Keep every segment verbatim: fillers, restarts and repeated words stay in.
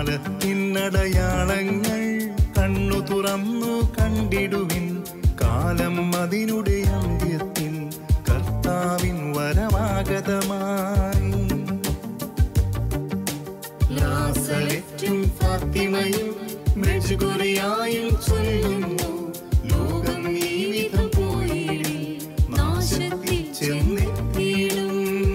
കാലത്തിനടയാളങ്ങൾ കണ്ണു തുറന്നു കണ്ടിടുവിൻ. കാലം അതിനുടെ അന്ത്യത്തിൽ കർത്താവിൻ വരമാഗതമായി. നാസറെത്തും ഫാത്തിമയും മെജ്ഗുറിയായും ചൊല്ലുന്നു, ലോകം ഈ വിധം പോയിടി നാശത്തിൽ ചെന്നെത്തിയിടും.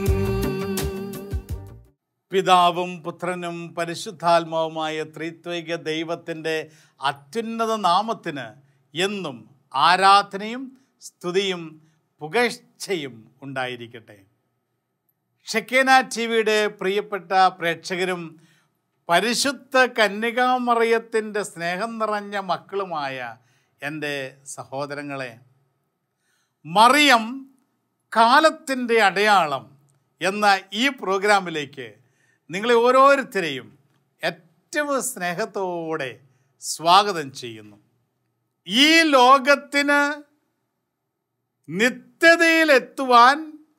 പിതാവും പുത്രനും പരിശുദ്ധാത്മാവുമായ ത്രിത്വൈക ദൈവത്തിൻ്റെ അത്യുന്നത നാമത്തിന് എന്നും ആരാധനയും സ്തുതിയും പുകഴ്ചയും ഉണ്ടായിരിക്കട്ടെ. ഷെക്കേന ടി വിയുടെ പ്രിയപ്പെട്ട പ്രേക്ഷകരും പരിശുദ്ധ കന്യകാമറിയത്തിൻ്റെ സ്നേഹം നിറഞ്ഞ മക്കളുമായ എൻ്റെ സഹോദരങ്ങളെ, മറിയം കാലത്തിൻ്റെ അടയാളം എന്ന ഈ പ്രോഗ്രാമിലേക്ക് നിങ്ങളെ ഓരോരുത്തരെയും ഏറ്റവും സ്നേഹത്തോടെ സ്വാഗതം ചെയ്യുന്നു. ഈ ലോകത്തിന് നിത്യതയിലെത്തുവാൻ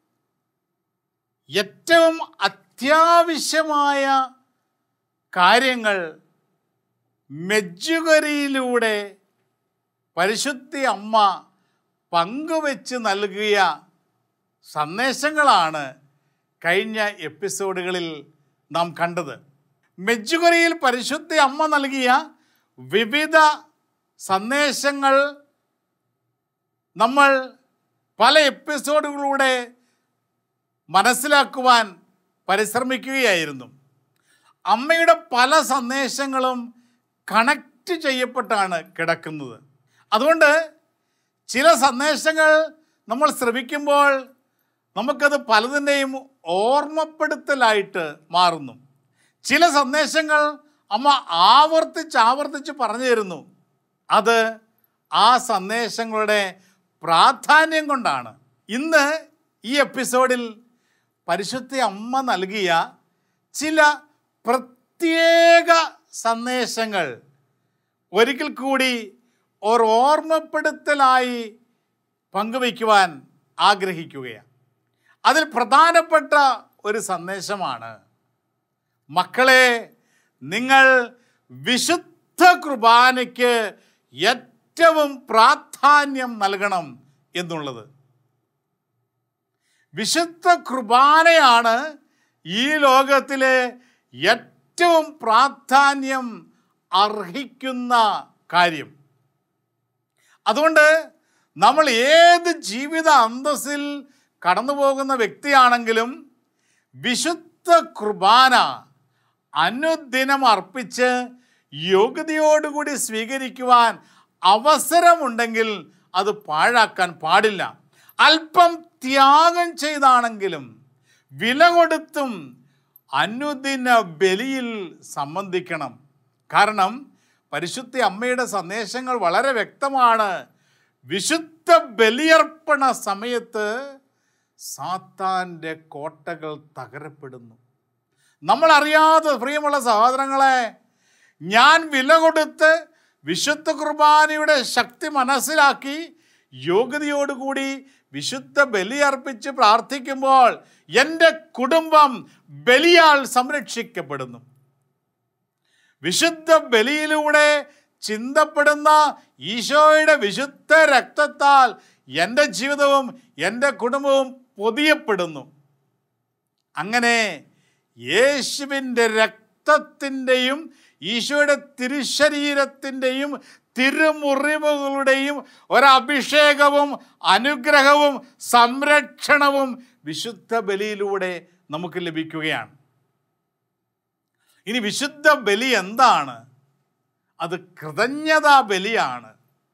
ഏറ്റവും അത്യാവശ്യമായ കാര്യങ്ങൾ മെജ്ജുകരിയിലൂടെ പരിശുദ്ധ അമ്മ പങ്കുവെച്ച് നൽകിയ സന്ദേശങ്ങളാണ് കഴിഞ്ഞ എപ്പിസോഡുകളിൽ നാം കണ്ടത്. മെജ്ജുകരിയിൽ പരിശുദ്ധ അമ്മ നൽകിയ വിവിധ സന്ദേശങ്ങൾ നമ്മൾ പല എപ്പിസോഡുകളിലൂടെ മനസ്സിലാക്കുവാൻ പരിശ്രമിക്കുകയായിരുന്നു. അമ്മയുടെ പല സന്ദേശങ്ങളും കണക്റ്റ് ചെയ്യപ്പെട്ടാണ് കിടക്കുന്നത്. അതുകൊണ്ട് ചില സന്ദേശങ്ങൾ നമ്മൾ ശ്രവിക്കുമ്പോൾ നമുക്കത് പലതിൻ്റെയും ഓർമ്മപ്പെടുത്തലായിട്ട് മാറുന്നു. ചില സന്ദേശങ്ങൾ അമ്മ ആവർത്തിച്ച് ആവർത്തിച്ച് പറഞ്ഞു തരുന്നു. അത് ആ സന്ദേശങ്ങളുടെ പ്രാധാന്യം കൊണ്ടാണ്. ഇന്ന് ഈ എപ്പിസോഡിൽ പരിശുദ്ധ അമ്മ നൽകിയ ചില പ്രത്യേക സന്ദേശങ്ങൾ ഒരിക്കൽ കൂടി ഒരു ഓർമ്മപ്പെടുത്തലായി പങ്കുവയ്ക്കുവാൻ ആഗ്രഹിക്കുകയാണ്. അതിൽ പ്രധാനപ്പെട്ട ഒരു സന്ദേശമാണ്, മക്കളെ, നിങ്ങൾ വിശുദ്ധ കുർബാനയ്ക്ക് ഏറ്റവും പ്രാധാന്യം നൽകണം എന്നുള്ളത്. വിശുദ്ധ കുർബാനയാണ് ഈ ലോകത്തിലെ ഏറ്റവും പ്രാധാന്യം അർഹിക്കുന്ന കാര്യം. അതുകൊണ്ട് നമ്മൾ ഏത് ജീവിത അന്തസ്സിൽ കടന്നു പോകുന്ന വ്യക്തിയാണെങ്കിലും വിശുദ്ധ കുർബാന അനുദിനം അർപ്പിച്ച് യോഗ്യതയോടുകൂടി സ്വീകരിക്കുവാൻ അവസരമുണ്ടെങ്കിൽ അത് പാഴാക്കാൻ പാടില്ല. അല്പം ത്യാഗം ചെയ്താണെങ്കിലും വില കൊടുത്തും അനുദിന ബലിയിൽ സംബന്ധിക്കണം. കാരണം പരിശുദ്ധ അമ്മയുടെ സന്ദേശങ്ങൾ വളരെ വ്യക്തമാണ്. വിശുദ്ധ ബലിയർപ്പണ സമയത്ത് സാത്താൻ്റെ കോട്ടകൾ തകരപ്പെടുന്നു. നമ്മളറിയാതെ, പ്രിയമുള്ള സഹോദരങ്ങളെ, ഞാൻ വില കൊടുത്ത് വിശുദ്ധ കുർബാനയുടെ ശക്തി മനസ്സിലാക്കി യോഗ്യതയോടുകൂടി വിശുദ്ധ ബലിയർപ്പിച്ച് പ്രാർത്ഥിക്കുമ്പോൾ എൻ്റെ കുടുംബം ബലിയാൽ സംരക്ഷിക്കപ്പെടുന്നു. വിശുദ്ധ ബലിയിലൂടെ ചിന്തപ്പെടുന്ന ഈശോയുടെ വിശുദ്ധ രക്തത്താൽ എൻ്റെ ജീവിതവും എൻ്റെ കുടുംബവും പൊതിയപ്പെടുന്നു. അങ്ങനെ യേശുവിൻ്റെ രക്തത്തിൻ്റെയും ഈശോയുടെ തിരുശരീരത്തിൻ്റെയും തിരുമുറിവുകളുടെയും ഒരഭിഷേകവും അനുഗ്രഹവും സംരക്ഷണവും വിശുദ്ധ ബലിയിലൂടെ നമുക്ക് ലഭിക്കുകയാണ്. ഇനി വിശുദ്ധ ബലി എന്താണ്? അത് കൃതജ്ഞതാ ബലിയാണ്.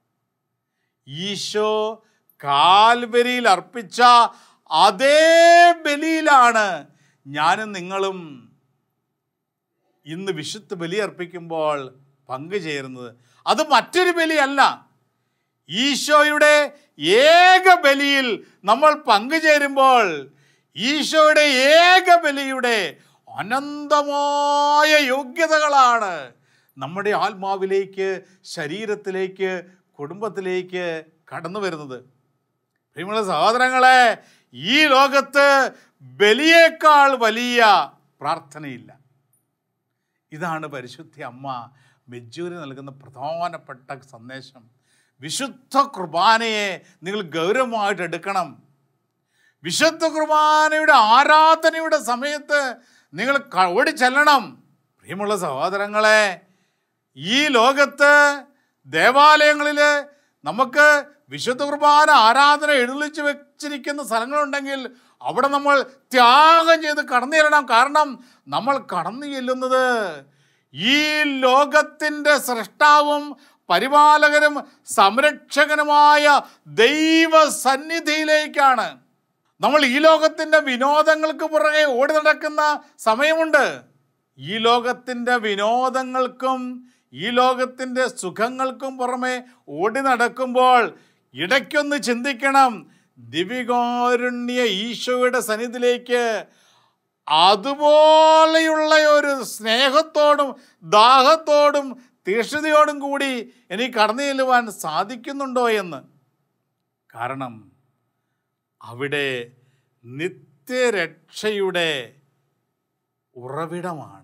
ഈശോ കാൽവരിയിൽ അർപ്പിച്ച അതേ ബലിയിലാണ് ഞാനും നിങ്ങളും ഇന്ന് വിശുദ്ധ ബലി അർപ്പിക്കുമ്പോൾ പങ്കുചേരുന്നത്. അത് മറ്റൊരു ബലിയല്ല. ഈശോയുടെ ഏക ബലിയിൽ നമ്മൾ പങ്കുചേരുമ്പോൾ ഈശോയുടെ ഏക ബലിയുടെ അനന്തമായ യോഗ്യതകളാണ് നമ്മുടെ ആത്മാവിലേക്ക്, ശരീരത്തിലേക്ക്, കുടുംബത്തിലേക്ക് കടന്നു വരുന്നത്. പ്രിയമുള്ള സഹോദരങ്ങളെ, ഈ ലോകത്ത് ബലിയേക്കാൾ വലിയ പ്രാർത്ഥനയില്ല. ഇതാണ് പരിശുദ്ധ അമ്മ മെജ്ജൂരി നൽകുന്ന പ്രധാനപ്പെട്ട സന്ദേശം. വിശുദ്ധ കുർബാനയെ നിങ്ങൾ ഗൗരവമായിട്ട് എടുക്കണം. വിശുദ്ധ കുർബാനയുടെ ആരാധനയുടെ സമയത്ത് നിങ്ങൾ ഓടി ചെല്ലണം. പ്രിയമുള്ള സഹോദരങ്ങളെ, ഈ ലോകത്ത് ദേവാലയങ്ങളിൽ നമുക്ക് വിശുദ്ധ കുർബാന ആരാധന എഴുന്നള്ളിച്ച് വെച്ചിരിക്കുന്ന സ്ഥലങ്ങളുണ്ടെങ്കിൽ അവിടെ നമ്മൾ ത്യാഗം ചെയ്ത് കടന്നു ചെല്ലണം. കാരണം നമ്മൾ കടന്നു ചെല്ലുന്നത് ഈ ലോകത്തിൻ്റെ സൃഷ്ടാവും പരിപാലകനും സംരക്ഷകനുമായ ദൈവസന്നിധിയിലേക്കാണ്. നമ്മൾ ഈ ലോകത്തിൻ്റെ വിനോദങ്ങൾക്ക് പുറകെ ഓടി നടക്കുന്ന സമയമുണ്ട്. ഈ ലോകത്തിൻ്റെ വിനോദങ്ങൾക്കും ഈ ലോകത്തിൻ്റെ സുഖങ്ങൾക്കും പുറമെ ഓടി നടക്കുമ്പോൾ ഇടയ്ക്കൊന്ന് ചിന്തിക്കണം, ദിവ്യകാരുണ്യ ഈശോയുടെ സന്നിധിയിലേക്ക് അതുപോലെയുള്ള ഒരു സ്നേഹത്തോടും ദാഹത്തോടും തീക്ഷ്ണതയോടും കൂടി എനിക്ക് കടന്നു ചെല്ലുവാൻ സാധിക്കുന്നുണ്ടോ എന്ന്. കാരണം അവിടെ നിത്യരക്ഷയുടെ ഉറവിടമാണ്.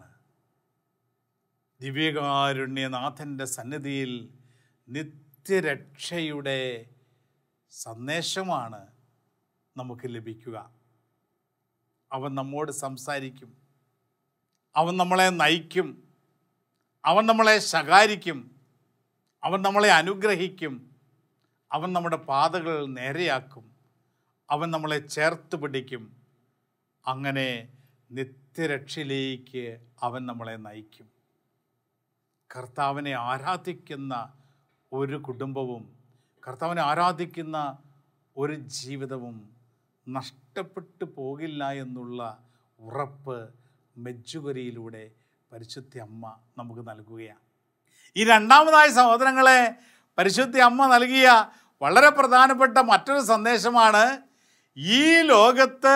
ദിവ്യകാരുണ്യനാഥൻ്റെ സന്നിധിയിൽ നിത്യരക്ഷയുടെ സന്ദേശമാണ് നമുക്ക് ലഭിക്കുക. അവൻ നമ്മോട് സംസാരിക്കും, അവൻ നമ്മളെ നയിക്കും, അവൻ നമ്മളെ ശകാരിക്കും, അവൻ നമ്മളെ അനുഗ്രഹിക്കും, അവൻ നമ്മുടെ പാതകൾ നേരെയാക്കും, അവൻ നമ്മളെ ചേർത്ത് പിടിക്കും. അങ്ങനെ നിത്യരക്ഷയിലേക്ക് അവൻ നമ്മളെ നയിക്കും. കർത്താവിനെ ആരാധിക്കുന്ന ഒരു കുടുംബവും കർത്താവിനെ ആരാധിക്കുന്ന ഒരു ജീവിതവും നഷ്ടപ്പെട്ടു പോകില്ല എന്നുള്ള ഉറപ്പ് മെജ്ജുഗരിയിലൂടെ പരിശുദ്ധ അമ്മ നമുക്ക് നൽകുകയാണ്. ഈ രണ്ടാമതായി സഹോദരങ്ങളെ, പരിശുദ്ധ അമ്മ നൽകിയ വളരെ പ്രധാനപ്പെട്ട മറ്റൊരു സന്ദേശമാണ്, ഈ ലോകത്ത്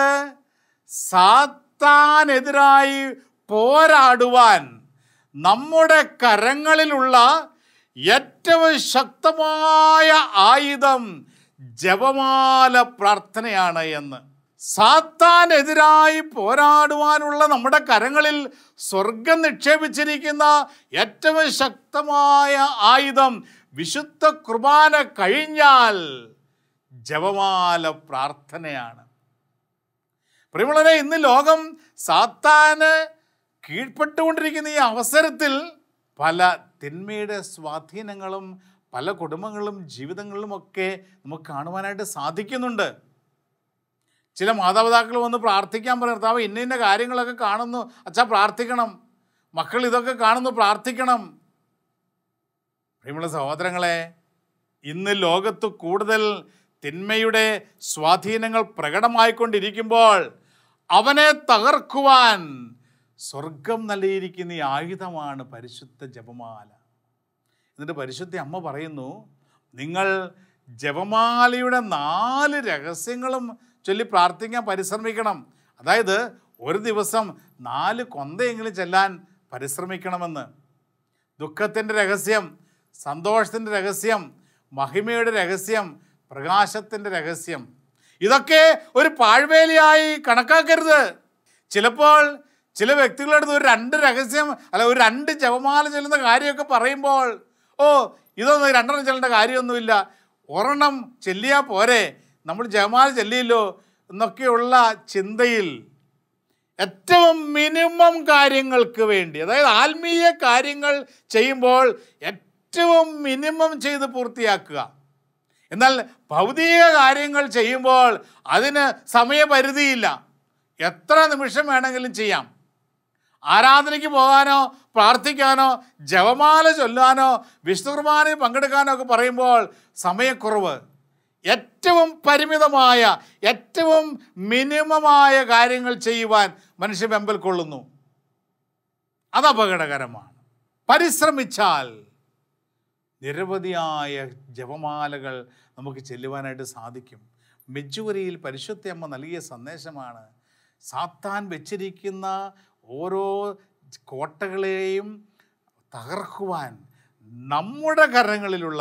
സാത്താനെതിരായി പോരാടുവാൻ നമ്മുടെ കരങ്ങളിലുള്ള ഏറ്റവും ശക്തമായ ആയുധം ജപമാല പ്രാർത്ഥനയാണ് എന്ന്. സാത്താനെതിരായി പോരാടുവാനുള്ള നമ്മുടെ കരങ്ങളിൽ സ്വർഗം നിക്ഷേപിച്ചിരിക്കുന്ന ഏറ്റവും ശക്തമായ ആയുധം വിശുദ്ധ കുർബാന കഴിഞ്ഞാൽ ജപമാല പ്രാർത്ഥനയാണ്. പ്രിയമുള്ളവരെ, ഇന്ന് ലോകം സാത്താന് കീഴ്പ്പെട്ടുകൊണ്ടിരിക്കുന്ന ഈ അവസരത്തിൽ പല തിന്മയുടെ സ്വാധീനങ്ങളും പല കുടുംബങ്ങളും ജീവിതങ്ങളിലുമൊക്കെ നമുക്ക് കാണുവാനായിട്ട് സാധിക്കുന്നുണ്ട്. ചില മാതാപിതാക്കൾ വന്ന് പ്രാർത്ഥിക്കാൻ പറയും, കർത്താവ് ഇന്ന ഇന്ന കാര്യങ്ങളൊക്കെ കാണുന്നു, അച്ഛാ പ്രാർത്ഥിക്കണം, മക്കൾ ഇതൊക്കെ കാണുന്നു, പ്രാർത്ഥിക്കണം. പ്രിയമുള്ള സഹോദരങ്ങളെ, ഇന്ന് ലോകത്ത് കൂടുതൽ തിന്മയുടെ സ്വാധീനങ്ങൾ പ്രകടമായിക്കൊണ്ടിരിക്കുമ്പോൾ അവനെ തകർക്കുവാൻ സ്വർഗം നൽകിയിരിക്കുന്ന ഈ ആയുധമാണ് പരിശുദ്ധ ജപമാല. എന്നിട്ട് പരിശുദ്ധ അമ്മ പറയുന്നു, നിങ്ങൾ ജപമാലയുടെ നാല് രഹസ്യങ്ങളും ചൊല്ലി പ്രാർത്ഥിക്കാൻ പരിശ്രമിക്കണം. അതായത് ഒരു ദിവസം നാല് കൊന്തയെങ്കിലും ചെല്ലാൻ പരിശ്രമിക്കണമെന്ന്. ദുഃഖത്തിൻ്റെ രഹസ്യം, സന്തോഷത്തിൻ്റെ രഹസ്യം, മഹിമയുടെ രഹസ്യം, പ്രകാശത്തിൻ്റെ രഹസ്യം, ഇതൊക്കെ ഒരു പാഴ്വേലിയായി കണക്കാക്കരുത്. ചിലപ്പോൾ ചില വ്യക്തികളുടെ ഒരു രണ്ട് രഹസ്യം അല്ല ഒരു രണ്ട് ജപമാല ചെല്ലുന്ന കാര്യമൊക്കെ പറയുമ്പോൾ, ഓ ഇതൊന്നും രണ്ടെണ്ണം ചെല്ലേണ്ട കാര്യമൊന്നുമില്ല, ഒരെണ്ണം ചെല്ലിയാൽ പോരെ, നമ്മൾ ജപമാല ചെല്ലിയല്ലോ എന്നൊക്കെയുള്ള ചിന്തയിൽ ഏറ്റവും മിനിമം കാര്യങ്ങൾക്ക് വേണ്ടി, അതായത് ആത്മീയ കാര്യങ്ങൾ ചെയ്യുമ്പോൾ ഏറ്റവും മിനിമം ചെയ്ത് പൂർത്തിയാക്കുക. എന്നാൽ ഭൗതിക കാര്യങ്ങൾ ചെയ്യുമ്പോൾ അതിന് സമയപരിധിയില്ല, എത്ര നിമിഷം വേണമെങ്കിലും ചെയ്യാം. ആരാധനയ്ക്ക് പോകാനോ പ്രാർത്ഥിക്കാനോ ജപമാല ചൊല്ലാനോ വിശുദ്ധ കുർബാനയിൽ പങ്കെടുക്കാനോ ഒക്കെ പറയുമ്പോൾ സമയക്കുറവ്, ഏറ്റവും പരിമിതമായ ഏറ്റവും മിനിമമായ കാര്യങ്ങൾ ചെയ്യുവാൻ മനുഷ്യൻ വെമ്പൽ കൊള്ളുന്നു. അത് അപകടകരമാണ്. പരിശ്രമിച്ചാൽ നിരവധിയായ ജപമാലകൾ നമുക്ക് ചെല്ലുവാനായിട്ട് സാധിക്കും. മെജ്ജുവരിയിൽ പരിശുദ്ധ അമ്മ നൽകിയ സന്ദേശമാണ്, സാത്താൻ വെച്ചിരിക്കുന്ന ഓരോ കോട്ടകളെയും തകർക്കുവാൻ നമ്മുടെ കരങ്ങളിലുള്ള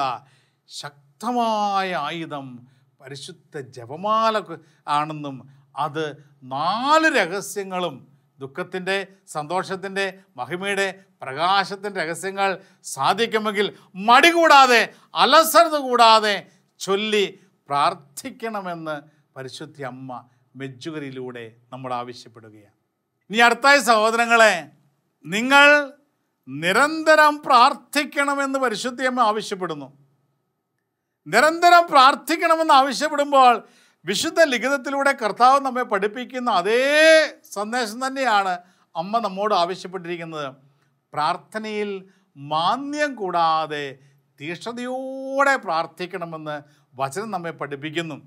ശക്തമായ ആയുധം പരിശുദ്ധ ജപമാല ആണെന്നും അത് നാല് രഹസ്യങ്ങളും ദുഃഖത്തിൻ്റെ, സന്തോഷത്തിൻ്റെ, മഹിമയുടെ, പ്രകാശത്തിൻ്റെ രഹസ്യങ്ങൾ സാധിക്കുമെങ്കിൽ മടി കൂടാതെ അലസത കൂടാതെ ചൊല്ലി പ്രാർത്ഥിക്കണമെന്ന് പരിശുദ്ധ അമ്മ മെജ്ജുകരിയിലൂടെ നമ്മൾ ആവശ്യപ്പെടുകയാണ്. ഇനി അടുത്തായി സഹോദരങ്ങളെ, നിങ്ങൾ നിരന്തരം പ്രാർത്ഥിക്കണമെന്ന് പരിശുദ്ധ അമ്മ ആവശ്യപ്പെടുന്നു. നിരന്തരം പ്രാർത്ഥിക്കണമെന്ന് ആവശ്യപ്പെടുമ്പോൾ വിശുദ്ധ ലിഖിതത്തിലൂടെ കർത്താവ് നമ്മെ പഠിപ്പിക്കുന്ന അതേ സന്ദേശം തന്നെയാണ് അമ്മ നമ്മോട് ആവശ്യപ്പെട്ടിരിക്കുന്നത്. പ്രാർത്ഥനയിൽ മാന്ദ്യം കൂടാതെ തീക്ഷ്ണതയോടെ പ്രാർത്ഥിക്കണമെന്ന് വചനം നമ്മെ പഠിപ്പിക്കുന്നു.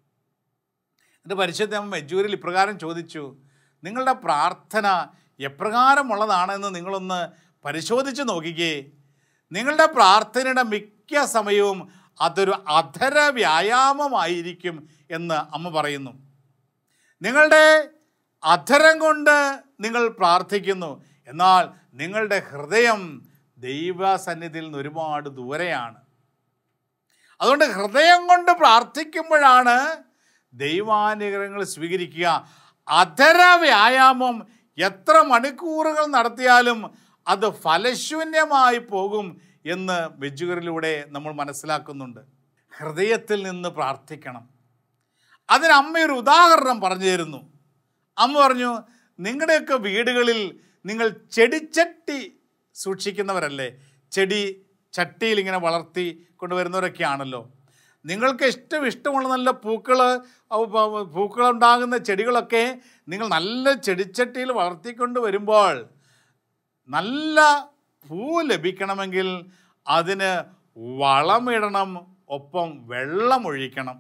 എൻ്റെ പരിശുദ്ധ അമ്മ മെജ്ജൂരിൽ ഇപ്രകാരം ചോദിച്ചു, നിങ്ങളുടെ പ്രാർത്ഥന എപ്രകാരമുള്ളതാണെന്ന് നിങ്ങളൊന്ന് പരിശോധിച്ച് നോക്കിക്കേ. നിങ്ങളുടെ പ്രാർത്ഥനയുടെ മിക്ക സമയവും അതൊരു അധര വ്യായാമമായിരിക്കും എന്ന് അമ്മ പറയുന്നു. നിങ്ങളുടെ അധരം കൊണ്ട് നിങ്ങൾ പ്രാർത്ഥിക്കുന്നു, എന്നാൽ നിങ്ങളുടെ ഹൃദയം ദൈവസന്നിധിയിൽ നിന്ന് ഒരുപാട് ദൂരെയാണ്. അതുകൊണ്ട് ഹൃദയം കൊണ്ട് പ്രാർത്ഥിക്കുമ്പോഴാണ് ദൈവാനുഗ്രഹങ്ങൾ സ്വീകരിക്കുക. അധര വ്യായാമം എത്ര മണിക്കൂറുകൾ നടത്തിയാലും അത് ഫലശൂന്യമായി പോകും എന്ന് മെജ്ജുകരിലൂടെ നമ്മൾ മനസ്സിലാക്കുന്നുണ്ട്. ഹൃദയത്തിൽ നിന്ന് പ്രാർത്ഥിക്കണം. അതിന് അമ്മയൊരു ഉദാഹരണം പറഞ്ഞു തരുന്നു. അമ്മ പറഞ്ഞു, നിങ്ങളുടെയൊക്കെ വീടുകളിൽ നിങ്ങൾ ചെടിച്ചട്ടി സൂക്ഷിക്കുന്നവരല്ലേ? ചെടി ചട്ടിയിൽ ഇങ്ങനെ വളർത്തി കൊണ്ടുവരുന്നവരൊക്കെയാണല്ലോ. നിങ്ങൾക്ക് ഇഷ്ടം ഇഷ്ടമുള്ള നല്ല പൂക്കൾ പൂക്കളുണ്ടാകുന്ന ചെടികളൊക്കെ നിങ്ങൾ നല്ല ചെടിച്ചട്ടിയിൽ വളർത്തിക്കൊണ്ട് വരുമ്പോൾ നല്ല പൂ ലഭിക്കണമെങ്കിൽ അതിന് വളമിടണം, ഒപ്പം വെള്ളമൊഴിക്കണം.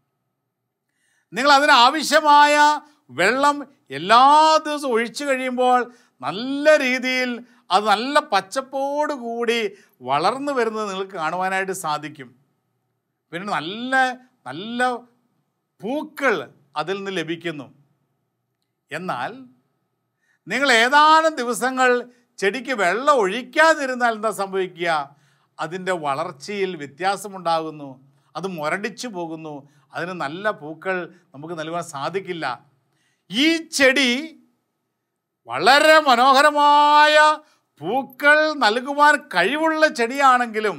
നിങ്ങൾ അതിനാവശ്യമായ വെള്ളം എല്ലാ ദിവസവും ഒഴിച്ചു കഴിയുമ്പോൾ നല്ല രീതിയിൽ അത് നല്ല പച്ചപ്പോടു കൂടി വളർന്നു വരുന്നത് നിങ്ങൾക്ക് കാണുവാനായിട്ട് സാധിക്കും. പിന്നെ നല്ല നല്ല പൂക്കൾ അതിൽ നിന്ന് ലഭിക്കുന്നു. എന്നാൽ നിങ്ങൾ ഏതാനും ദിവസങ്ങൾ ചെടിക്ക് വെള്ളം ഒഴിക്കാതിരുന്നാൽ എന്താ സംഭവിക്കുക? അതിൻ്റെ വളർച്ചയിൽ വ്യത്യാസമുണ്ടാകുന്നു, അത് മുരടിച്ചു പോകുന്നു, അതിന് നല്ല പൂക്കൾ നമുക്ക് നൽകുവാൻ സാധിക്കില്ല. ഈ ചെടി വളരെ മനോഹരമായ പൂക്കൾ നൽകുവാൻ കഴിവുള്ള ചെടിയാണെങ്കിലും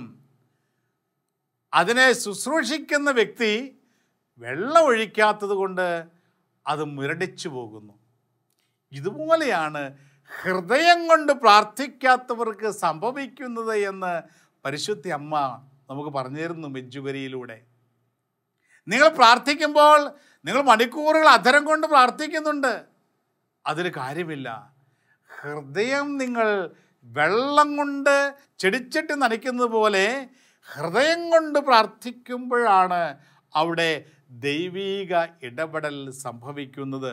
അതിനെ ശുശ്രൂഷിക്കുന്ന വ്യക്തി വെള്ളം ഒഴിക്കാത്തത് കൊണ്ട് അത് മുരടിച്ചു പോകുന്നു. ഇതുപോലെയാണ് ഹൃദയം കൊണ്ട് പ്രാർത്ഥിക്കാത്തവർക്ക് സംഭവിക്കുന്നത് എന്ന് പരിശുദ്ധ അമ്മ നമുക്ക് പറഞ്ഞു തരുന്നു മെജ്ജുകരിയിലൂടെ. നിങ്ങൾ പ്രാർത്ഥിക്കുമ്പോൾ നിങ്ങൾ മണിക്കൂറുകൾ അധരം കൊണ്ട് പ്രാർത്ഥിക്കുന്നുണ്ട്, അതിന് കാര്യമില്ല. ഹൃദയം നിങ്ങൾ വെള്ളം കൊണ്ട് ചെടിച്ചട്ടി നനയ്ക്കുന്നത് പോലെ ഹൃദയം കൊണ്ട് പ്രാർത്ഥിക്കുമ്പോഴാണ് അവിടെ ദൈവീക ഇടപെടൽ സംഭവിക്കുന്നത്.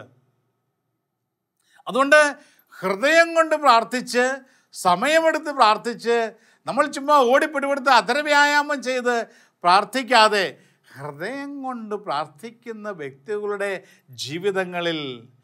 അതുകൊണ്ട് ഹൃദയം കൊണ്ട് പ്രാർത്ഥിച്ച് സമയമെടുത്ത് പ്രാർത്ഥിച്ച് നമ്മൾ ചുമ്മാ ഓടിപ്പിടിപെടുത്ത് അധരവ്യായാമം ചെയ്ത് പ്രാർത്ഥിക്കാതെ ഹൃദയം കൊണ്ട് പ്രാർത്ഥിക്കുന്ന വ്യക്തികളുടെ ജീവിതങ്ങളിൽ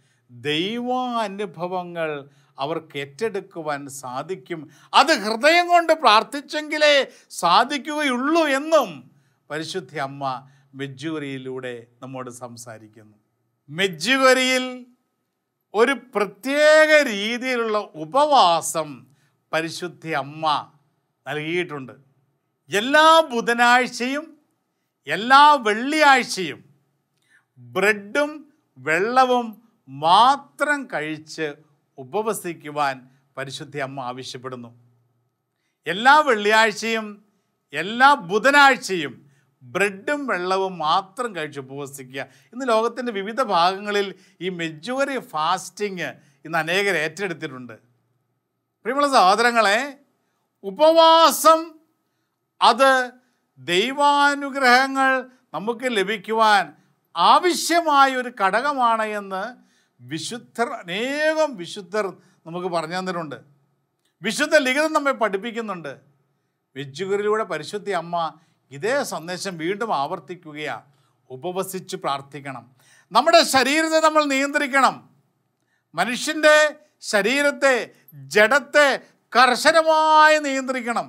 ദൈവാനുഭവങ്ങൾ അവർക്ക് ഏറ്റെടുക്കുവാൻ സാധിക്കും. അത് ഹൃദയം കൊണ്ട് പ്രാർത്ഥിച്ചെങ്കിലേ സാധിക്കുകയുള്ളൂ എന്നും പരിശുദ്ധ അമ്മ മെജ്ജുകരിയിലൂടെ നമ്മോട് സംസാരിക്കുന്നു. മെജ്ജുകരിയിൽ ഒരു പ്രത്യേക രീതിയിലുള്ള ഉപവാസം പരിശുദ്ധ അമ്മ നൽകിയിട്ടുണ്ട്. എല്ലാ ബുധനാഴ്ചയും എല്ലാ വെള്ളിയാഴ്ചയും ബ്രെഡും വെള്ളവും മാത്രം കഴിച്ച് ഉപവസിക്കുവാൻ പരിശുദ്ധ അമ്മ ആവശ്യപ്പെടുന്നു. എല്ലാ വെള്ളിയാഴ്ചയും എല്ലാ ബുധനാഴ്ചയും ബ്രെഡും വെള്ളവും മാത്രം കഴിച്ച് ഉപവസിക്കുക. ഇന്ന് ലോകത്തിൻ്റെ വിവിധ ഭാഗങ്ങളിൽ ഈ മെജ്ജുവറി ഫാസ്റ്റിങ് ഇന്ന് അനേകർ ഏറ്റെടുത്തിട്ടുണ്ട്. പ്രിയമുള്ള സഹോദരങ്ങളെ, ഉപവാസം അത് ദൈവാനുഗ്രഹങ്ങൾ നമുക്ക് ലഭിക്കുവാൻ ആവശ്യമായ ഒരു ഘടകമാണ് എന്ന് വിശുദ്ധർ അനേകം വിശുദ്ധർ നമുക്ക് പറഞ്ഞു തന്നിട്ടുണ്ട്. വിശുദ്ധ ലിഖിതം നമ്മെ പഠിപ്പിക്കുന്നുണ്ട്. മെജ്ജുകരിയിലൂടെ പരിശുദ്ധ അമ്മ ഇതേ സന്ദേശം വീണ്ടും ആവർത്തിക്കുകയാണ്. ഉപവസിച്ച് പ്രാർത്ഥിക്കണം. നമ്മുടെ ശരീരത്തെ നമ്മൾ നിയന്ത്രിക്കണം. മനുഷ്യൻ്റെ ശരീരത്തെ, ജഡത്തെ കർശനമായി നിയന്ത്രിക്കണം.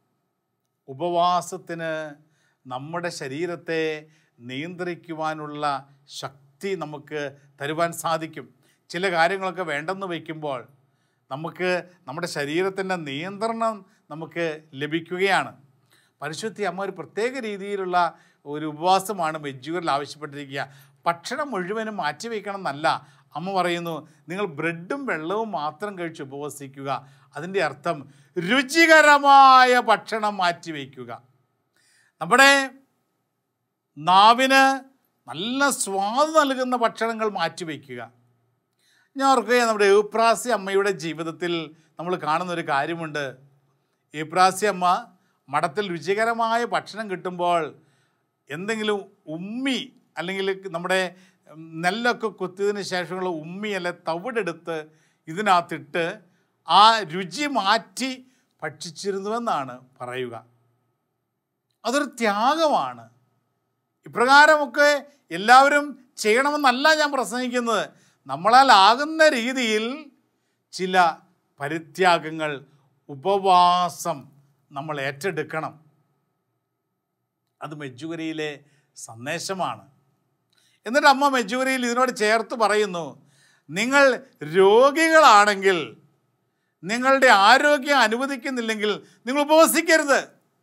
ഉപവാസത്തിന് നമ്മുടെ ശരീരത്തെ നിയന്ത്രിക്കുവാനുള്ള ശക്തി നമുക്ക് തരുവാൻ സാധിക്കും. ചില കാര്യങ്ങളൊക്കെ വേണ്ടെന്ന് വയ്ക്കുമ്പോൾ നമുക്ക് നമ്മുടെ ശരീരത്തിൻ്റെ നിയന്ത്രണം നമുക്ക് ലഭിക്കുകയാണ്. പരിശുദ്ധി അമ്മ ഒരു പ്രത്യേക രീതിയിലുള്ള ഒരു ഉപവാസമാണ് മെജ്ജൂരിൽ ആവശ്യപ്പെട്ടിരിക്കുക. ഭക്ഷണം മുഴുവനും മാറ്റിവെക്കണം എന്നല്ല അമ്മ പറയുന്നു. നിങ്ങൾ ബ്രെഡും വെള്ളവും മാത്രം കഴിച്ച് ഉപവസിക്കുക. അതിൻ്റെ അർത്ഥം രുചികരമായ ഭക്ഷണം മാറ്റിവെക്കുക. നമ്മുടെ നാവിന് നല്ല സ്വാദ് നൽകുന്ന ഭക്ഷണങ്ങൾ മാറ്റിവെക്കുക. ഞാൻ ഓർക്കുകയാണ്, നമ്മുടെ ഏപ്രാസി അമ്മയുടെ ജീവിതത്തിൽ നമ്മൾ കാണുന്നൊരു കാര്യമുണ്ട്. ഏപ്രാസി അമ്മ മഠത്തിൽ രുചികരമായ ഭക്ഷണം കിട്ടുമ്പോൾ എന്തെങ്കിലും ഉമ്മി അല്ലെങ്കിൽ നമ്മുടെ നെല്ലൊക്കെ കുത്തിയതിന് ശേഷമുള്ള ഉമ്മി അല്ലെ തവിടെടുത്ത് ഇതിനകത്തിട്ട് ആ രുചി മാറ്റി ഭക്ഷിച്ചിരുന്നുവെന്നാണ് പറയുക. അതൊരു ത്യാഗമാണ്. ഇപ്രകാരമൊക്കെ എല്ലാവരും ചെയ്യണമെന്നല്ല ഞാൻ പ്രസംഗിക്കുന്നത്. നമ്മളാൽ ആകുന്ന രീതിയിൽ ചില പരിത്യാഗങ്ങൾ, ഉപവാസം നമ്മൾ ഏറ്റെടുക്കണം. അത് മെജ്ജൂരിയിലെ സന്ദേശമാണ്. എന്നിട്ട് അമ്മ മെജ്ജൂരിയിൽ ഇതിനോട് ചേർത്ത് പറയുന്നു, നിങ്ങൾ രോഗികളാണെങ്കിൽ, നിങ്ങളുടെ ആരോഗ്യം അനുവദിക്കുന്നില്ലെങ്കിൽ നിങ്ങൾ ഉപവസിക്കരുത്.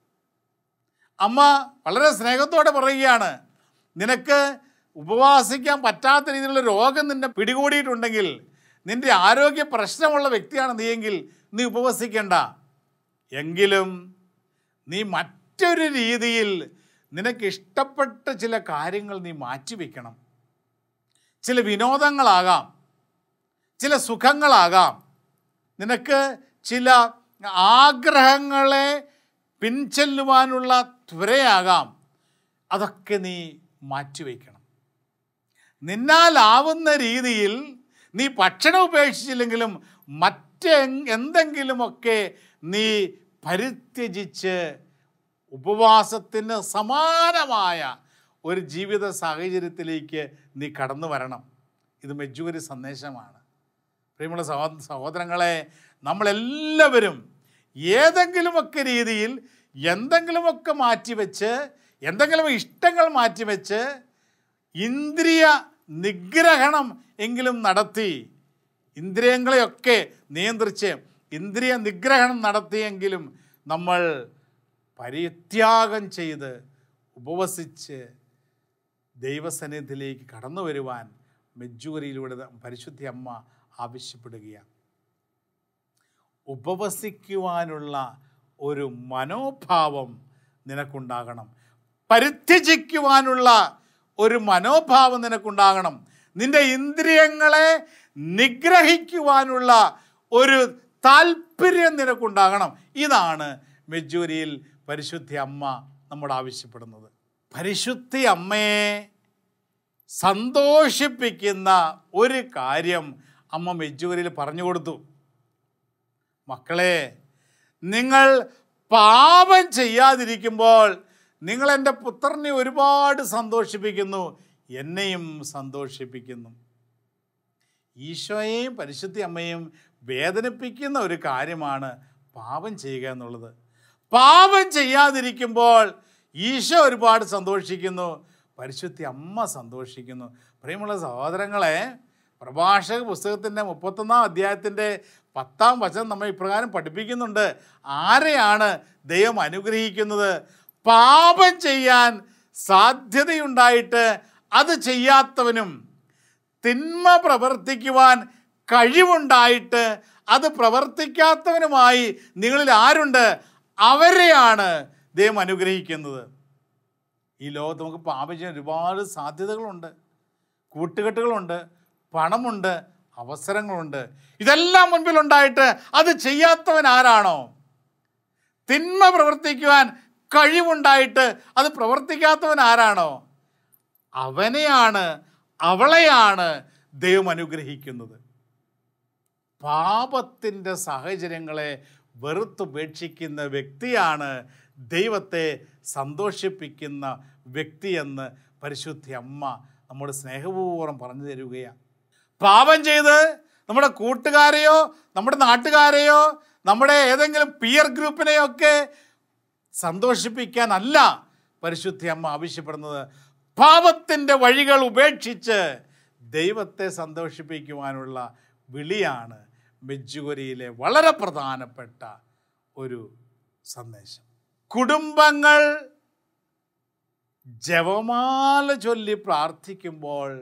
അമ്മ വളരെ സ്നേഹത്തോടെ പറയുകയാണ്, നിനക്ക് ഉപവാസിക്കാൻ പറ്റാത്ത രീതിയിലുള്ള രോഗം നിന്നെ പിടികൂടിയിട്ടുണ്ടെങ്കിൽ, നിൻ്റെ ആരോഗ്യ പ്രശ്നമുള്ള വ്യക്തിയാണ് നീയെങ്കിൽ നീ ഉപവസിക്കേണ്ട. എങ്കിലും നീ മറ്റൊരു രീതിയിൽ നിനക്ക് ഇഷ്ടപ്പെട്ട ചില കാര്യങ്ങൾ നീ മാറ്റിവെക്കണം. ചില വിനോദങ്ങളാകാം, ചില സുഖങ്ങളാകാം, നിനക്ക് ചില ആഗ്രഹങ്ങളെ പിൻചെല്ലുവാനുള്ള ത്വരയാകാം. അതൊക്കെ നീ മാറ്റിവെക്കണം. നിന്നാലാവുന്ന രീതിയിൽ നീ ഭക്ഷണം ഉപേക്ഷിച്ചില്ലെങ്കിലും മറ്റ് എന്തെങ്കിലുമൊക്കെ നീ പരിത്യജിച്ച് ഉപവാസത്തിന് സമാനമായ ഒരു ജീവിത സാഹചര്യത്തിലേക്ക് നീ കടന്നു വരണം. ഇത് മെജ്ജൂരി സന്ദേശമാണ്. പ്രിയമുള്ള സഹോ സഹോദരങ്ങളെ, നമ്മളെല്ലാവരും ഏതെങ്കിലുമൊക്കെ രീതിയിൽ എന്തെങ്കിലുമൊക്കെ മാറ്റിവെച്ച്, എന്തെങ്കിലും ഇഷ്ടങ്ങൾ മാറ്റിവെച്ച് ഇന്ദ്രിയ നിഗ്രഹണം എങ്കിലും നടത്തി, ഇന്ദ്രിയങ്ങളെയൊക്കെ നിയന്ത്രിച്ച് ഇന്ദ്രിയ നിഗ്രഹണം നടത്തിയെങ്കിലും നമ്മൾ പരിത്യാഗം ചെയ്ത് ഉപവസിച്ച് ദൈവസന്നിധിയിലേക്ക് കടന്നു വരുവാൻ മെജ്ജൂരിയിലൂടെ പരിശുദ്ധ അമ്മ ആവശ്യപ്പെടുകയാണ്. ഉപവസിക്കുവാനുള്ള ഒരു മനോഭാവം നിനക്കുണ്ടാകണം. പരിത്യജിക്കുവാനുള്ള ഒരു മനോഭാവം നിനക്കുണ്ടാകണം. നിന്റെ ഇന്ദ്രിയങ്ങളെ നിഗ്രഹിക്കുവാനുള്ള ഒരു താല്പര്യം നിനക്കുണ്ടാകണം. ഇതാണ് മെജ്ജൂരിയിൽ പരിശുദ്ധ അമ്മ നമ്മോട് ആവശ്യപ്പെടുന്നത്. പരിശുദ്ധ അമ്മയെ സന്തോഷിപ്പിക്കുന്ന ഒരു കാര്യം അമ്മ മെജ്ജൂരിയിൽ പറഞ്ഞു കൊടുത്തു. മക്കളെ, നിങ്ങൾ പാപം ചെയ്യാതിരിക്കുമ്പോൾ നിങ്ങൾ എൻ്റെ പുത്രനെ ഒരുപാട് സന്തോഷിപ്പിക്കുന്നു, എന്നെയും സന്തോഷിപ്പിക്കുന്നു. ഈശോയെയും പരിശുദ്ധ അമ്മയും വേദനിപ്പിക്കുന്ന ഒരു കാര്യമാണ് പാപം ചെയ്യുക എന്നുള്ളത്. പാപം ചെയ്യാതിരിക്കുമ്പോൾ ഈശോ ഒരുപാട് സന്തോഷിക്കുന്നു, പരിശുദ്ധ അമ്മ സന്തോഷിക്കുന്നു. പ്രിയമുള്ള സഹോദരങ്ങളെ, പ്രഭാഷക പുസ്തകത്തിൻ്റെ മുപ്പത്തൊന്നാം അധ്യായത്തിൻ്റെ പത്താം വചനം നമ്മെ ഇപ്രകാരം പഠിപ്പിക്കുന്നുണ്ട്. ആരെയാണ് ദൈവം അനുഗ്രഹിക്കുന്നത്? പാപം ചെയ്യാൻ സാധ്യതയുണ്ടായിട്ട് അത് ചെയ്യാത്തവനും, തിന്മ പ്രവർത്തിക്കുവാൻ കഴിവുണ്ടായിട്ട് അത് പ്രവർത്തിക്കാത്തവനുമായി നിങ്ങളിൽ ആരുണ്ട്? അവരെയാണ് ദൈവം അനുഗ്രഹിക്കുന്നത്. ഈ ലോകത്ത് നമുക്ക് പാപം ചെയ്യാൻ ഒരുപാട് സാധ്യതകളുണ്ട്, കൂട്ടുകെട്ടുകളുണ്ട്, പണമുണ്ട്, അവസരങ്ങളുണ്ട്. ഇതെല്ലാം മുൻപിലുണ്ടായിട്ട് അത് ചെയ്യാത്തവൻ ആരാണോ? തിന്മ പ്രവർത്തിക്കുവാൻ കഴിവുണ്ടായിട്ട് അത് പ്രവർത്തിക്കാത്തവൻ ആരാണോ? അവനെയാണ്, അവളെയാണ് ദൈവം അനുഗ്രഹിക്കുന്നത്. പാപത്തിൻ്റെ സാഹചര്യങ്ങളെ വെറുത്തുപേക്ഷിക്കുന്ന വ്യക്തിയാണ് ദൈവത്തെ സന്തോഷിപ്പിക്കുന്ന വ്യക്തിയെന്ന് പരിശുദ്ധ അമ്മ നമ്മുടെ സ്നേഹപൂർവ്വം പറഞ്ഞു തരികയാണ്. പാപം ചെയ്ത് നമ്മുടെ കൂട്ടുകാരെയോ നമ്മുടെ നാട്ടുകാരെയോ നമ്മുടെ ഏതെങ്കിലും പിയർ ഗ്രൂപ്പിനെയൊക്കെ സന്തോഷിപ്പിക്കാനല്ല പരിശുദ്ധ അമ്മ ആവശ്യപ്പെടുന്നത്. പാപത്തിൻ്റെ വഴികൾ ഉപേക്ഷിച്ച് ദൈവത്തെ സന്തോഷിപ്പിക്കുവാനുള്ള വിളിയാണ് മെഡ്ജുഗൊരിയിലെ വളരെ പ്രധാനപ്പെട്ട ഒരു സന്ദേശം. കുടുംബങ്ങൾ ജപമാല ചൊല്ലി പ്രാർത്ഥിക്കുമ്പോൾ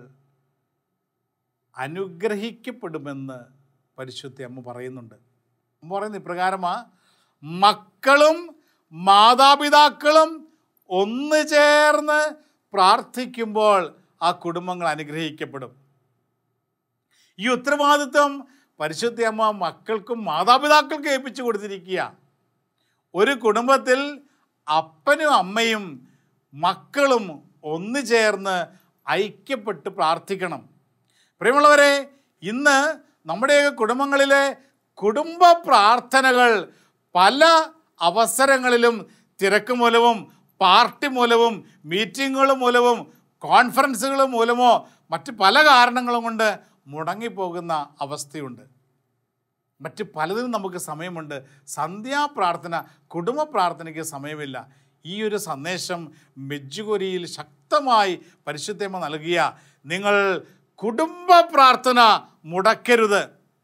അനുഗ്രഹിക്കപ്പെടുമെന്ന് പരിശുദ്ധ അമ്മ പറയുന്നുണ്ട്. അമ്മ പറയുന്നത് ഇപ്രകാരമാ: മക്കളും മാതാപിതാക്കളും ഒന്ന് ചേർന്ന് പ്രാർത്ഥിക്കുമ്പോൾ ആ കുടുംബങ്ങൾ അനുഗ്രഹിക്കപ്പെടും. ഈ ഉത്തരവാദിത്വം പരിശുദ്ധ അമ്മ മക്കൾക്കും മാതാപിതാക്കൾക്കും ഏൽപ്പിച്ചു കൊടുത്തിരിക്കുക. ഒരു കുടുംബത്തിൽ അപ്പനും അമ്മയും മക്കളും ഒന്ന് ചേർന്ന് ഐക്യപ്പെട്ട് പ്രാർത്ഥിക്കണം. പ്രിയമുള്ളവരെ, ഇന്ന് നമ്മുടെയൊക്കെ കുടുംബങ്ങളിലെ കുടുംബ പ്രാർത്ഥനകൾ പല അവസരങ്ങളിലും തിരക്ക് മൂലവും പാർട്ടി മൂലവും മീറ്റിങ്ങുകൾ മൂലവും കോൺഫറൻസുകൾ മൂലമോ മറ്റ് പല കാരണങ്ങളും കൊണ്ട് മുടങ്ങിപ്പോകുന്ന അവസ്ഥയുണ്ട്. മറ്റ് പലതിനും നമുക്ക് സമയമുണ്ട്. സന്ധ്യാപ്രാർത്ഥന, കുടുംബ പ്രാർത്ഥനയ്ക്ക് സമയമില്ല. ഈ ഒരു സന്ദേശം മെഡ്ജുഗൊരിയിൽ ശക്തമായി പരിശുദ്ധമ്മ നൽകിയ, നിങ്ങൾ കുടുംബ പ്രാർത്ഥന മുടക്കരുത്.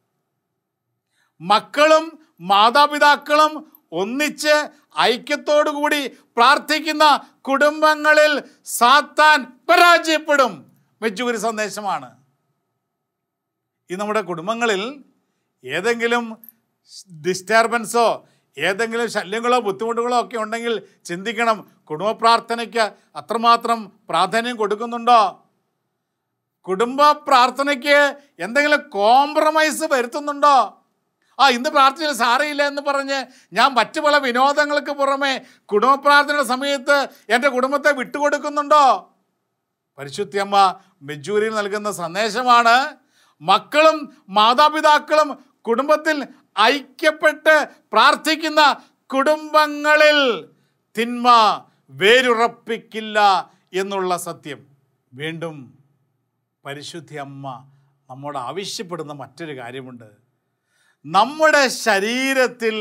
മക്കളും മാതാപിതാക്കളും ഒന്നിച്ച് ഐക്യത്തോടു കൂടി പ്രാർത്ഥിക്കുന്ന കുടുംബങ്ങളിൽ സാത്താൻ പരാജയപ്പെടും. മെഡ്ജുഗൊരി സന്ദേശമാണ്. ഈ നമ്മുടെ കുടുംബങ്ങളിൽ ഏതെങ്കിലും ഡിസ്റ്റർബൻസോ ഏതെങ്കിലും ശല്യങ്ങളോ ബുദ്ധിമുട്ടുകളോ ഒക്കെ ഉണ്ടെങ്കിൽ ചിന്തിക്കണം, കുടുംബ പ്രാർത്ഥനയ്ക്ക് അത്രമാത്രം പ്രാധാന്യം കൊടുക്കുന്നുണ്ടോ? കുടുംബ പ്രാർത്ഥനയ്ക്ക് എന്തെങ്കിലും കോംപ്രമൈസ് വരുത്തുന്നുണ്ടോ? ആ ഇന്ന് പ്രാർത്ഥനയിൽ സാരയില്ല എന്ന് പറഞ്ഞ് ഞാൻ മറ്റു പല വിനോദങ്ങൾക്ക് പുറമെ കുടുംബ പ്രാർത്ഥനയുടെ സമയത്ത് എൻ്റെ കുടുംബത്തെ വിട്ടുകൊടുക്കുന്നുണ്ടോ? പരിശുദ്ധയമ്മ മെഡ്ജുഗൊരിയിൽ നൽകുന്ന സന്ദേശമാണ്, മക്കളും മാതാപിതാക്കളും കുടുംബത്തിൽ ഐക്യപ്പെട്ട് പ്രാർത്ഥിക്കുന്ന കുടുംബങ്ങളിൽ തിന്മ വേരുറപ്പിക്കില്ല എന്നുള്ള സത്യം. വീണ്ടും പരിശുദ്ധ അമ്മ നമ്മോട് ആവശ്യപ്പെടുന്ന മറ്റൊരു കാര്യമുണ്ട്. നമ്മുടെ ശരീരത്തിൽ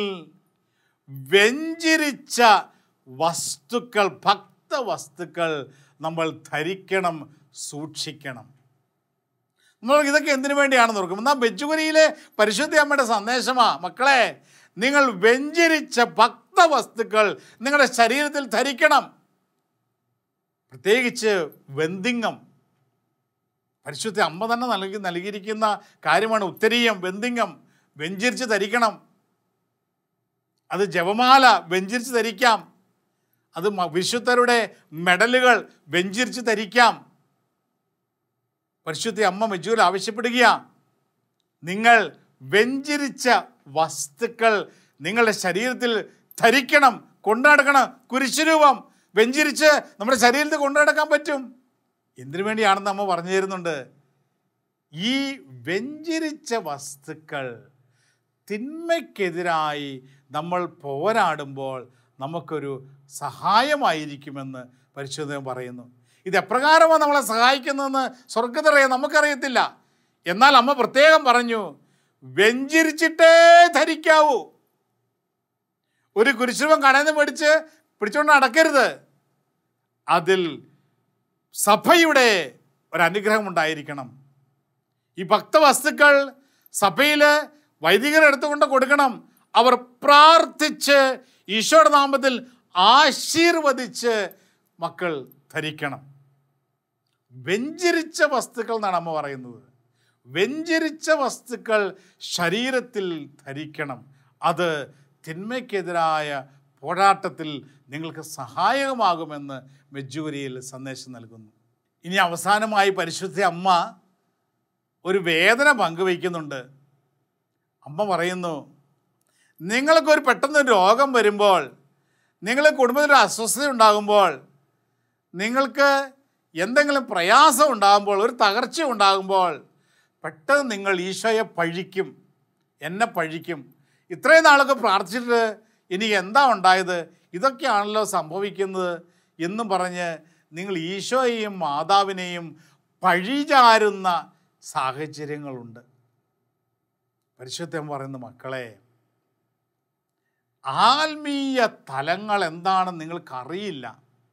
വെഞ്ചിരിച്ച വസ്തുക്കൾ, ഭക്തവസ്തുക്കൾ നമ്മൾ ധരിക്കണം, സൂക്ഷിക്കണം. നമ്മൾ ഇതൊക്കെ എന്തിനു വേണ്ടിയാണെന്ന് ഓർക്കും. എന്നാൽ മെഡ്ജുഗൊരിയിലെ പരിശുദ്ധ അമ്മയുടെ സന്ദേശമാ, മക്കളെ നിങ്ങൾ വെഞ്ചരിച്ച ഭക്തവസ്തുക്കൾ നിങ്ങളുടെ ശരീരത്തിൽ ധരിക്കണം. പ്രത്യേകിച്ച് വെന്തിങ്ങം. പരിശുദ്ധ അമ്മ തന്നെ നൽകി നൽകിയിരിക്കുന്ന കാര്യമാണ് ഉത്തരീയം, വെന്തിങ്ങം വെഞ്ചരിച്ച് ധരിക്കണം. അത് ജപമാല വെഞ്ചരിച്ച് ധരിക്കാം. അത് വിശുദ്ധരുടെ മെഡലുകൾ വെഞ്ചരിച്ച് ധരിക്കാം. പരിശുദ്ധ അമ്മ മെഡ്ജുഗൊരിയിൽ ആവശ്യപ്പെടുകയാണ്, നിങ്ങൾ വെഞ്ചരിച്ച വസ്തുക്കൾ നിങ്ങളുടെ ശരീരത്തിൽ ധരിക്കണം, കൊണ്ടു നടക്കണം. കുരിശുരൂപം വെഞ്ചരിച്ച് നമ്മുടെ ശരീരത്തിൽ കൊണ്ടു നടക്കാൻ പറ്റും. എന്തിനു വേണ്ടിയാണെന്ന് അമ്മ പറഞ്ഞു തരുന്നുണ്ട്. ഈ വെഞ്ചരിച്ച വസ്തുക്കൾ തിന്മയ്ക്കെതിരായി നമ്മൾ പോരാടുമ്പോൾ നമുക്കൊരു സഹായമായിരിക്കുമെന്ന് പരിശുദ്ധ പറയുന്നു. ഇത് എപ്രകാരമാണ് നമ്മളെ സഹായിക്കുന്നതെന്ന് സ്വർഗത്തിലറിയാം, നമുക്കറിയത്തില്ല. എന്നാൽ അമ്മ പ്രത്യേകം പറഞ്ഞു, വെഞ്ചരിച്ചിട്ടേ ധരിക്കാവൂ. ഒരു കുരിശുരൂപം കടയിൽ നിന്ന് പിടിച്ച് പിടിച്ചുകൊണ്ട് നടക്കരുത്. അതിൽ സഭയുടെ ഒരനുഗ്രഹം ഉണ്ടായിരിക്കണം. ഈ ഭക്തവസ്തുക്കൾ സഭയിൽ വൈദികർ എടുത്തുകൊണ്ട് കൊടുക്കണം. അവർ പ്രാർത്ഥിച്ച് ഈശോയുടെ നാമത്തിൽ ആശീർവദിച്ച് മക്കൾ ധരിക്കണം. വെഞ്ചരിച്ച വസ്തുക്കൾ എന്നാണ് അമ്മ പറയുന്നത്. വെഞ്ചരിച്ച വസ്തുക്കൾ ശരീരത്തിൽ ധരിക്കണം. അത് തിന്മയ്ക്കെതിരായ പോരാട്ടത്തിൽ നിങ്ങൾക്ക് സഹായകമാകുമെന്ന് മെഡ്ജുഗൊരിയിൽ സന്ദേശം നൽകുന്നു. ഇനി അവസാനമായി പരിശുദ്ധ അമ്മ ഒരു വേദന പങ്കുവയ്ക്കുന്നുണ്ട്. അമ്മ പറയുന്നു, നിങ്ങൾക്കൊരു പെട്ടെന്ന് രോഗം വരുമ്പോൾ, നിങ്ങൾ കുടുംബത്തിലൊരു അസ്വസ്ഥത ഉണ്ടാകുമ്പോൾ, നിങ്ങൾക്ക് എന്തെങ്കിലും പ്രയാസം ഉണ്ടാകുമ്പോൾ, ഒരു തകർച്ച ഉണ്ടാകുമ്പോൾ പെട്ടെന്ന് നിങ്ങൾ ഈശോയെ പഴിക്കും, എന്നെ പഴിക്കും. ഇത്രയും നാളൊക്കെ പ്രാർത്ഥിച്ചിട്ട് ഇനി എന്താ ഉണ്ടായത്, ഇതൊക്കെയാണല്ലോ സംഭവിക്കുന്നത് എന്നും പറഞ്ഞ് നിങ്ങൾ ഈശോയെയും മാതാവിനെയും പഴിചാരുന്ന സാഹചര്യങ്ങളുണ്ട്. പരിശുദ്ധം പറയുന്ന മക്കളെ, ആത്മീയ തലങ്ങൾ എന്താണെന്ന് നിങ്ങൾക്കറിയില്ല.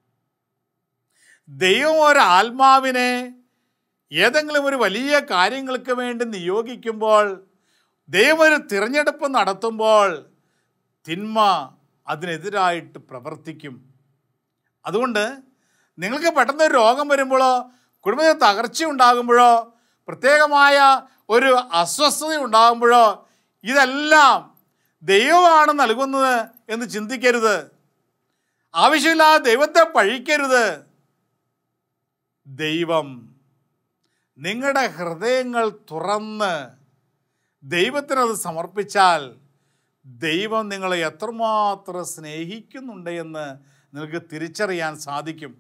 ദൈവം ഒരു ആത്മാവിനെ ഏതെങ്കിലും ഒരു വലിയ കാര്യങ്ങൾക്ക് വേണ്ടി നിയോഗിക്കുമ്പോൾ ദൈവം ഒരു തിരഞ്ഞെടുപ്പ് നടത്തുമ്പോൾ തിന്മ അതിനെതിരായിട്ട് പ്രവർത്തിക്കും. അതുകൊണ്ട് നിങ്ങൾക്ക് പെട്ടെന്ന് ഒരു രോഗം വരുമ്പോഴോ കുടുംബത്തിൽ തകർച്ച ഉണ്ടാകുമ്പോഴോ പ്രത്യേകമായ ഒരു അസ്വസ്ഥത ഉണ്ടാകുമ്പോഴോ ഇതെല്ലാം ദൈവമാണ് നൽകുന്നത് എന്ന് ചിന്തിക്കരുത്. ആവശ്യമില്ലാതെ ദൈവത്തെ പഴിക്കരുത്. ദൈവം നിങ്ങളുടെ ഹൃദയങ്ങൾ തുറന്ന് ദൈവത്തിനത് സമർപ്പിച്ചാൽ ദൈവം നിങ്ങളെ എത്രമാത്രം സ്നേഹിക്കുന്നുണ്ട് എന്ന് നിങ്ങൾക്ക് തിരിച്ചറിയാൻ സാധിക്കും.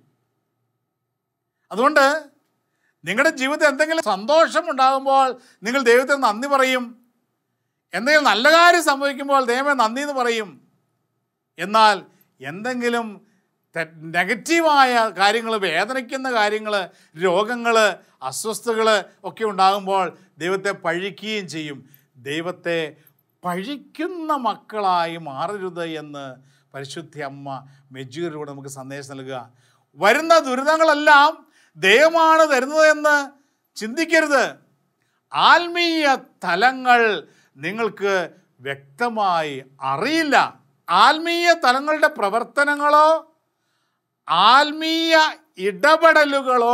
അതുകൊണ്ട് നിങ്ങളുടെ ജീവിതത്തിൽ എന്തെങ്കിലും സന്തോഷം ഉണ്ടാകുമ്പോൾ നിങ്ങൾ ദൈവത്തിന് നന്ദി പറയും. എന്തെങ്കിലും നല്ല കാര്യം സംഭവിക്കുമ്പോൾ ദൈവമേ നന്ദി എന്ന് പറയും. എന്നാൽ എന്തെങ്കിലും നെഗറ്റീവായ കാര്യങ്ങൾ, വേദനിക്കുന്ന കാര്യങ്ങൾ, രോഗങ്ങൾ, അസ്വസ്ഥതകൾ ഒക്കെ ഉണ്ടാകുമ്പോൾ ദൈവത്തെ പഴിക്കുകയും ചെയ്യും. ദൈവത്തെ പഴിക്കുന്ന മക്കളായി മാറരുത് എന്ന് പരിശുദ്ധ അമ്മ മെജ്ജൂരിലൂടെ നമുക്ക് സന്ദേശം നൽകുക. വരുന്ന ദുരിതങ്ങളെല്ലാം ദൈവമാണ് തരുന്നത് എന്ന് ചിന്തിക്കരുത്. ആത്മീയ തലങ്ങൾ നിങ്ങൾക്ക് വ്യക്തമായി അറിയില്ല. ആത്മീയ തലങ്ങളുടെ പ്രവർത്തനങ്ങളോ ആത്മീയ ഇടപെടലുകളോ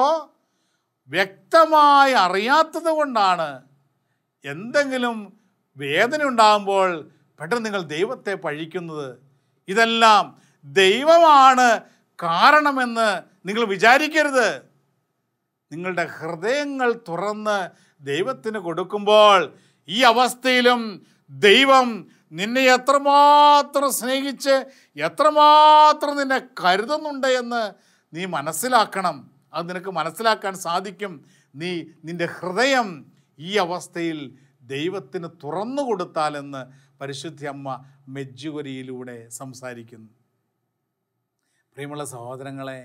വ്യക്തമായി അറിയാത്തത് കൊണ്ടാണ് എന്തെങ്കിലും വേദന ഉണ്ടാകുമ്പോൾ പെട്ടെന്ന് നിങ്ങൾ ദൈവത്തെ പഴിക്കുന്നത്. ഇതെല്ലാം ദൈവമാണ് കാരണമെന്ന് നിങ്ങൾ വിചാരിക്കരുത്. നിങ്ങളുടെ ഹൃദയങ്ങൾ തുറന്ന് ദൈവത്തിന് കൊടുക്കുമ്പോൾ ഈ അവസ്ഥയിലും ദൈവം നിന്നെ എത്രമാത്രം സ്നേഹിച്ച് എത്രമാത്രം നിന്നെ കരുതുന്നുണ്ട് എന്ന് നീ മനസ്സിലാക്കണം. അത് നിനക്ക് മനസ്സിലാക്കാൻ സാധിക്കും. നീ നിൻ്റെ ഹൃദയം ഈ അവസ്ഥയിൽ ദൈവത്തിന് തുറന്നു കൊടുത്താലെന്ന് പരിശുദ്ധ അമ്മ മെജ്ജുഗരിയിലൂടെ സംസാരിക്കുന്നു. പ്രിയമുള്ള സഹോദരങ്ങളെ,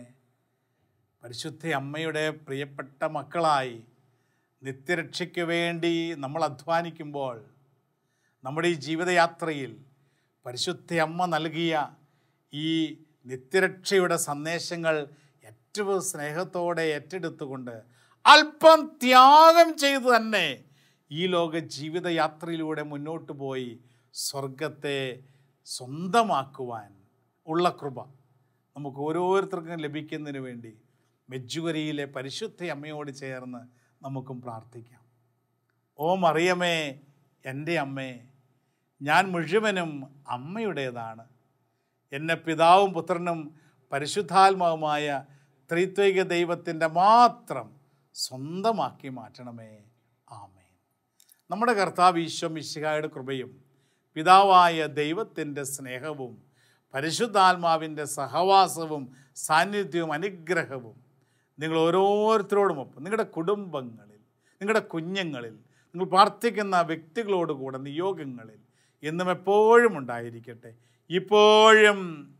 പരിശുദ്ധ അമ്മയുടെ പ്രിയപ്പെട്ട മക്കളായി നിത്യരക്ഷയ്ക്ക് വേണ്ടി നമ്മൾ അധ്വാനിക്കുമ്പോൾ നമ്മുടെ ഈ ജീവിതയാത്രയിൽ പരിശുദ്ധ അമ്മ നൽകിയ ഈ നിത്യരക്ഷയുടെ സന്ദേശങ്ങൾ ഏറ്റവും സ്നേഹത്തോടെ ഏറ്റെടുത്തുകൊണ്ട് അല്പം ത്യാഗം ചെയ്ത് തന്നെ ഈ ലോക ജീവിതയാത്രയിലൂടെ മുന്നോട്ട് പോയി സ്വർഗത്തെ സ്വന്തമാക്കുവാൻ ഉള്ള കൃപ നമുക്ക് ഓരോരുത്തർക്കും ലഭിക്കുന്നതിന് വേണ്ടി മെജ്ജുഗരിയിലെ പരിശുദ്ധ അമ്മയോട് ചേർന്ന് നമുക്കും പ്രാർത്ഥിക്കാം. ഓ മറിയമേ, എൻ്റെ അമ്മേ, ഞാൻ മുഴുവനും അമ്മയുടേതാണ്. എന്നെ പിതാവും പുത്രനും പരിശുദ്ധാത്മാവുമായ ത്രിത്വൈക ദൈവത്തിൻ്റെ മാത്രം സ്വന്തമാക്കി മാറ്റണമേ. ആമേൻ. നമ്മുടെ കർത്താവ് ഈശോ മിശിഹായുടെ കൃപയും പിതാവായ ദൈവത്തിൻ്റെ സ്നേഹവും പരിശുദ്ധാത്മാവിൻ്റെ സഹവാസവും സാന്നിധ്യവും അനുഗ്രഹവും നിങ്ങൾ ഓരോരുത്തരോടുമൊപ്പം നിങ്ങളുടെ കുടുംബങ്ങളിൽ, നിങ്ങളുടെ കുഞ്ഞുങ്ങളിൽ, നിങ്ങൾ പ്രാർത്ഥിക്കുന്ന വ്യക്തികളോടുകൂടെ നിയോഗങ്ങളിൽ എന്നും എപ്പോഴും ഉണ്ടായിരിക്കട്ടെ, ഇപ്പോഴും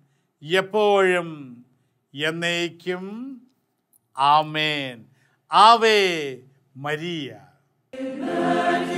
എപ്പോഴും എന്നേക്കും. ആമേൻ. ആവേ മരിയ.